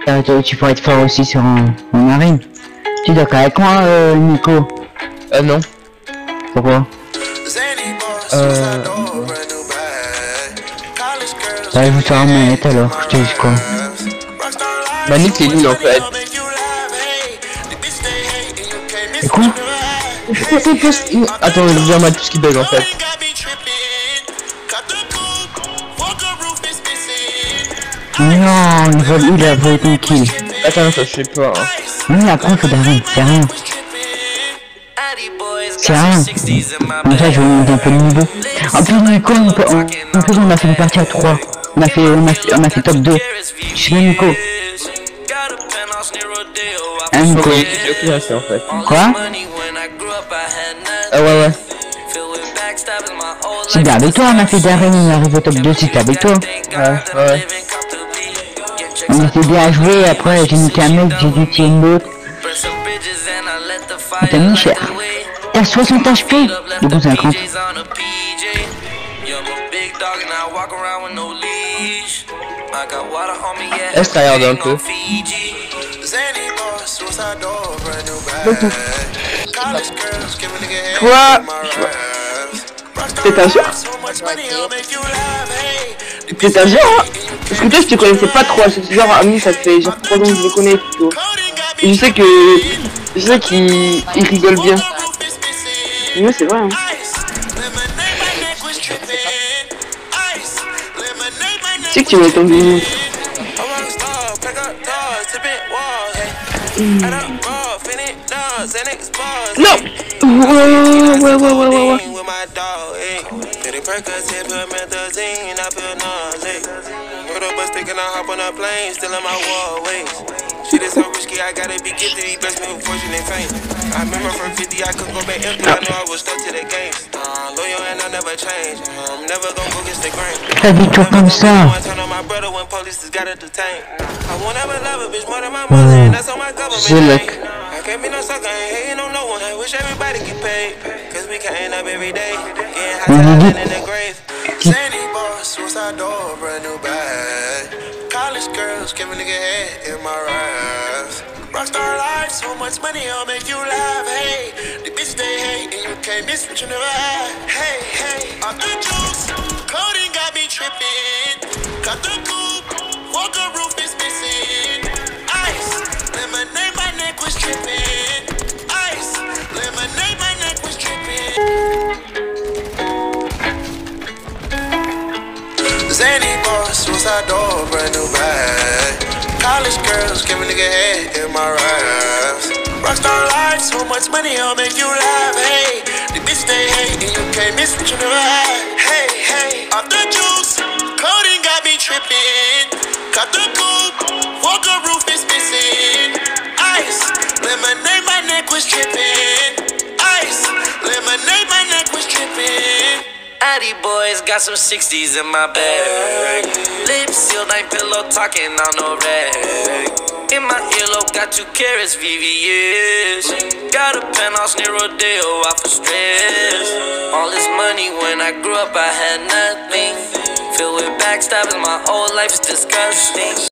Tu pourrais être fort aussi sur un marine. Tu es d'accord avec moi, Nico? Non. Pourquoi? Allez vous faire un manette alors, je te dis quoi. Bah Nick est nul en fait. Et quoi? Attends, je viens mal tout ce qui bug en fait. Non, il a volé ton kill. Attends, ça je sais pas. Hein. Oui, après il faut d'arrêt, c'est rien. C'est rien. En fait, je vais monter un peu le niveau. En plus, Nico, en plus, on a fait une partie à 3. On a fait top 2. Je suis bien, Nico. Hein, Nico? En fait. Quoi? Ah ouais. C'est bien avec toi, on a fait d'arène, on arrive au top 2, c'était avec toi. Ouais. On a fait bien joué, après j'ai niqué un mec, j'ai dû tirer l'autre. T'as mis cher. T'as 60 HP. Le bon 50. Est-ce que regarde un peu? Quoi? T'es sûr? T'es sûr? Parce que toi je te connaissais pas trop, c'est genre ami, ça fait genre 3 ans que je le connais plutôt. Et je sais qu'il rigole bien. Mais c'est vrai hein. Tu sais que tu m'as tombé. Non. Ouais. Shit is so risky, I gotta be gifted. He blessed me with fortune and fame. I remember from 50, I couldn't go back empty. I knew I was stuck to the game. Loyal and I never change. I'm never gonna go against the grain. Habille-toi comme ça. I can't be no sucker, ain't hating on no one. I wish everybody get paid. Cause we can't up every day. Getting high in the grave. Sandy bar, suicide door, brand new bag. College girls, give a nigga head in my raps. Rockstar life, so much money, I'll make you laugh. Hey, the bitch they hate, and you can't miss what you never had. Hey, off the juice, coding got me tripping. Got the coupe, walker roof is missing. Ice, lemonade, my neck was tripping. Ice, lemonade, my neck was tripping. Zany boss, suicide door, brand new bag. College girls, give a nigga head in my raps. Rockstar life, so much money, I'll make you laugh. Hey, the bitch they hate, and you can't miss what you never had. Hey, off the juice, coding got me tripping. Got the coupe, walker roof is missing. Ice, lemonade, my neck was tripping. Ice, lemonade, my neck was tripping. Addy boys got some 60s in my bag. Lips sealed, ain't pillow talking on no rag. In my earlobe, got 2 carats, VVS. Got a penthouse near Rodeo, out for stress. All this money, when I grew up, I had nothing. Filled with backstabbing, my whole life is disgusting.